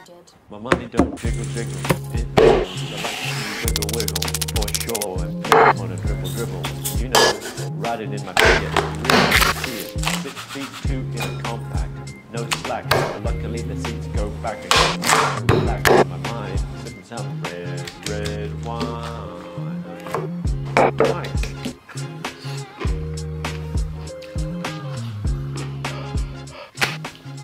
did. My money don't jiggle jiggle, it wiggles. I like to see wiggle wiggle, for sure. And pick on a dribble dribble, you know, riding in my Fiat. Really see it, 6 feet 2 in a compact, no slack. Luckily the seats go back and relax in my mind, sipping some red wine.